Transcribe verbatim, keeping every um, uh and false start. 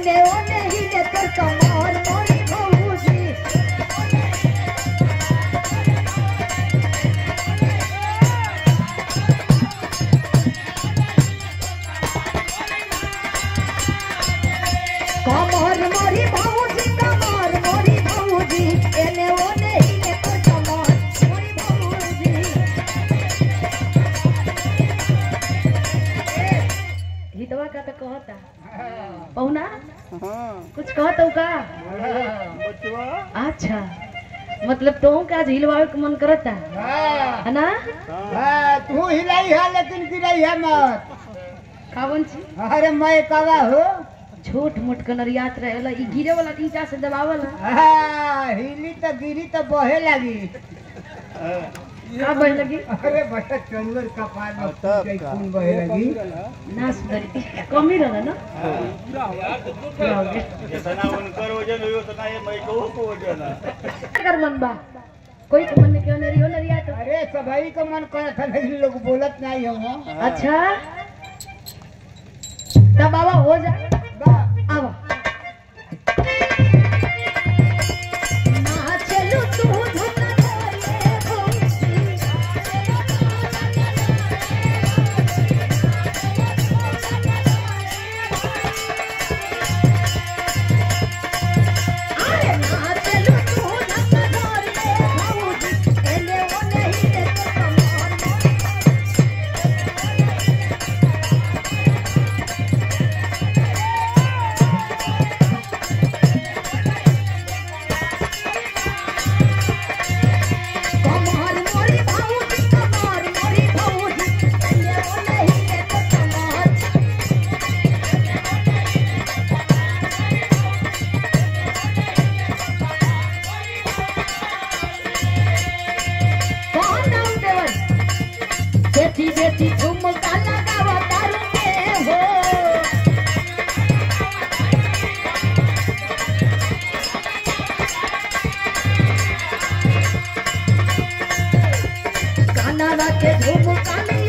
एने ओने हिले तोर कमर मोरी भौजी कमर मोरी भौजी कमर मोरी भौजी एने ओने हिले तोर कमर मोरी भौजी हितवा का तो कहता पौना कुछ कहता का अच्छा मतलब तो का हिलवावे के मन करता है ना तू हिलाई है लेकिन गिराई है मत कावन छी अरे मैं कवा हो छोट मोट कनरियात रहेला ई गिरे वाला ईटा से दबावला हाँ, हिली तो गिरी तो बहे लगी का बहे लगी अरे बड़ा चंदर कपाल में खून खून बहे लगी ना सुधरी कमी रहला ना पूरा हो गया जितना उनकर वजन हो उतना ये मैं को वजन कर मन बा कोई के मन में क्यों नहीं हो नरिया तो अरे सभी को मन करत है लेकिन लोग बोलत नहीं हो अच्छा तब बाबा हो जा आओ ना चलू तू धुना धोरे भौजी अरे ना चलू तू धुना धोरे भौजी एने ओने हिले तो कमर कमर मोरी भौजी कमर मोरी भौजी एने ओने हिले तो कमर कौन नाम देवर बेटी बेटी झुमका लगावा तारू के हो काना के झुमका में